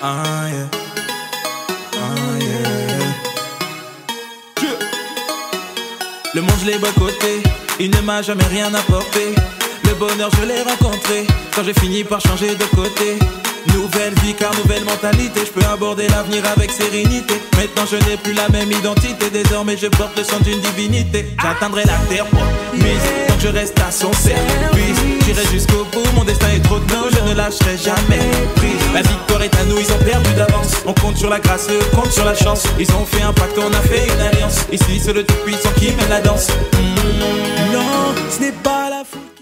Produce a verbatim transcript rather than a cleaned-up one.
Ah yeah, ah yeah. Le monde je l'ai boycotté, il ne m'a jamais rien apporté. Le bonheur je l'ai rencontré quand j'ai fini par changer de côté. Nouvelle vie car nouvelle mentalité, je peux aborder l'avenir avec sérénité. Maintenant je n'ai plus la même identité, désormais je porte le sang d'une divinité. J'atteindrai la terre promise, tant que je reste à son service. J'irai jusqu'au bout, mon destin est trop tôt, je ne lâcherai jamais prise. La victoire est à nous, ils ont perdu d'avance. On compte sur la grâce, eux comptent sur la chance. Ils ont fait un pacte, on a fait une alliance. Ici c'est le tout puissant qui mène la danse. mmh. Non, ce n'est pas la faute